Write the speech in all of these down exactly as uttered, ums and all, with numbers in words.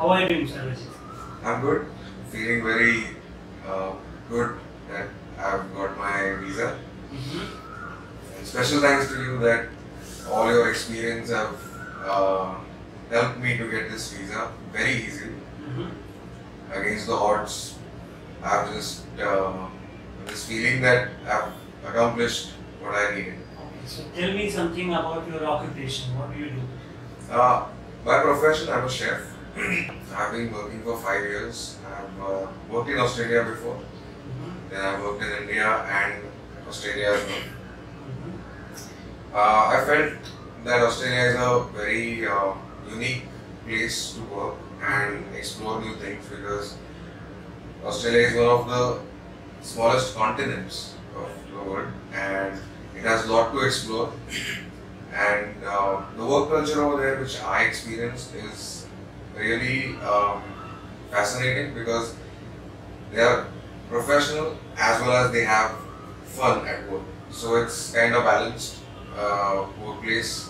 How are you doing, Sarvajit? I'm good. Feeling very uh, good that I've got my visa. Mm-hmm. And special thanks to you that all your experience have uh, helped me to get this visa very easily. Mm-hmm. Against the odds, I've just uh, this feeling that I've accomplished what I needed. Okay, so tell me something about your occupation. What do you do? Uh, by profession, I'm a chef. I've been working for five years. I've uh, worked in Australia before. Mm-hmm. Then I worked in India and Australia as well. Mm-hmm. Uh, I felt that Australia is a very uh, unique place to work and explore new things because Australia is one of the smallest continents of the world and it has a lot to explore. And uh, the work culture over there, which I experienced, is really um, fascinating because they are professional as well as they have fun at work. So it's kind of balanced uh, workplace.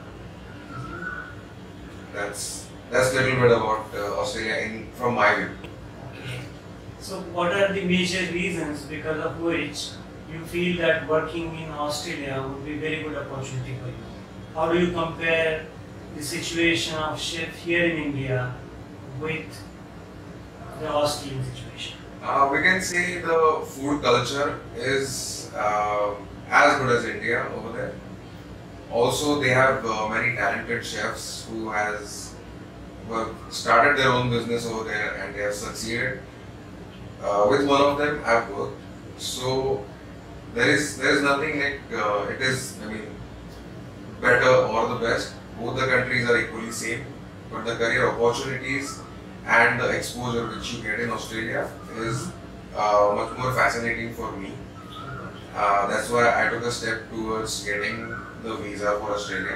That's that's a little bit about uh, Australia in from my view. Okay. So what are the major reasons because of which you feel that working in Australia would be a very good opportunity for you? How do you compare the situation of chef here in India with the Australian situation? Uh, we can say the food culture is uh, as good as India over there. Also, they have uh, many talented chefs who has who have started their own business over there and they have succeeded. Uh, with one of them, I've worked. So there is there is nothing like uh, it is. I mean, better or the best. Both the countries are equally same, but the career opportunities and the exposure which you get in Australia is uh, much more fascinating for me. Uh, that's why I took a step towards getting the visa for Australia.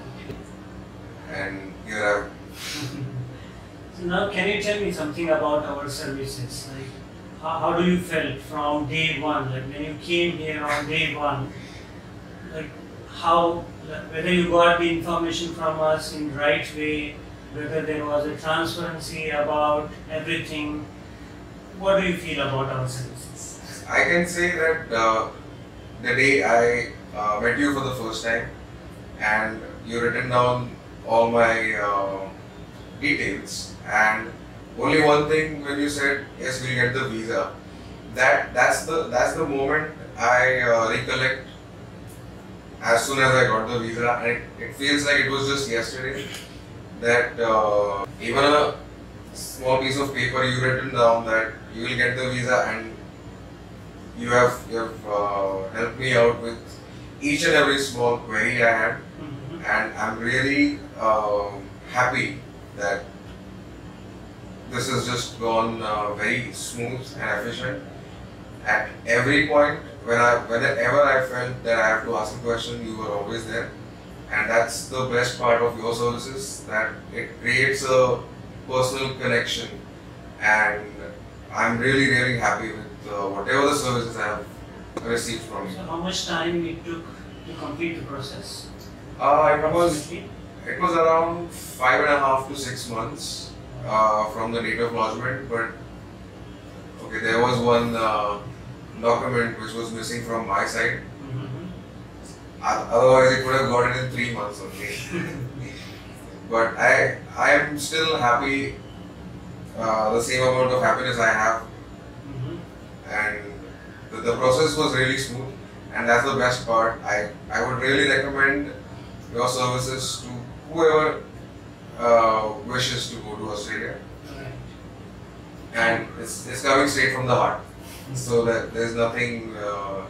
And here I am. So now can you tell me something about our services? Like how, how do you felt from day one? Like when you came here on day one, like how, whether you got the information from us in right way, whether there was a transparency about everything. What do you feel about our services? I can say that uh, the day I uh, met you for the first time and you written down all my uh, details and only one thing when you said yes we'll get the visa, that that's the that's the moment I uh, recollect as soon as I got the visa, and it, it feels like it was just yesterday that uh, even a small piece of paper you written down that you will get the visa and you have, you have uh, helped me out with each and every small query I had. Mm-hmm. And I'm really uh, happy that this has just gone uh, very smooth and efficient. At every point, when I, whenever I felt that I have to ask a question, you were always there. And that's the best part of your services, that it creates a personal connection. And I'm really, really happy with uh, whatever the services I have received from you. So how much time it took to complete the process? Uh, it was it was around five and a half to six months uh, from the date of lodgement, but okay, there was one uh, document which was missing from my side. Mm-hmm. Otherwise, it would have got it in three months only. But I I am still happy. Uh, the same amount of happiness I have, mm-hmm. and the, the process was really smooth, and that's the best part. I I would really recommend your services to whoever uh, wishes to go to Australia. Right. And it's, it's coming straight from the heart, so that there's nothing. Uh,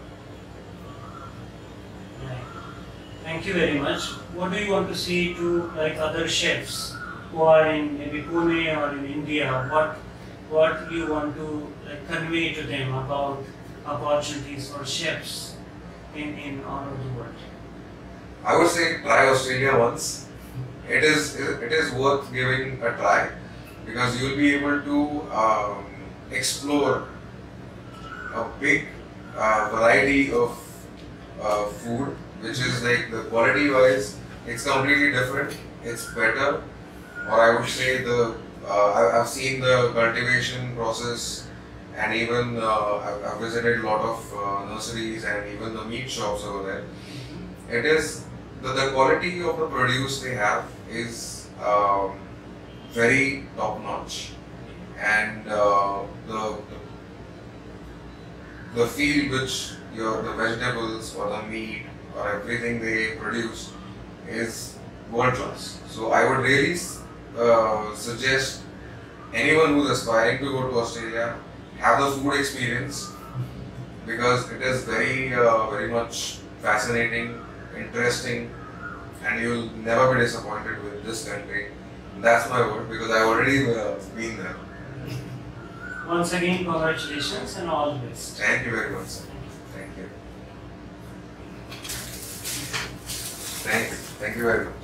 Right. Thank you very much. What do you want to say to like other chefs who are in maybe Pune or in India? What what you want to like convey to them about opportunities for chefs in in all over the world? I would say try Australia once. It is it is worth giving a try because you'll be able to um, explore a big uh, variety of uh, food, which is like the quality wise, it's completely different. It's better, or I would say the uh, I, I've seen the cultivation process, and even uh, I've, I've visited a lot of uh, nurseries and even the meat shops over there. It is the, the quality of the produce they have is um, very top notch, and uh, the, the the field which your the vegetables or the meat or everything they produce is world class. So I would really uh, suggest anyone who's aspiring to go to Australia have the food experience, because it is very uh, very much fascinating, interesting, and you'll never be disappointed with this country. That's my word, because I've already uh, been there. Once again, congratulations and all the best. Thank you very much, sir. Thank you. Thank you. Thank you very much.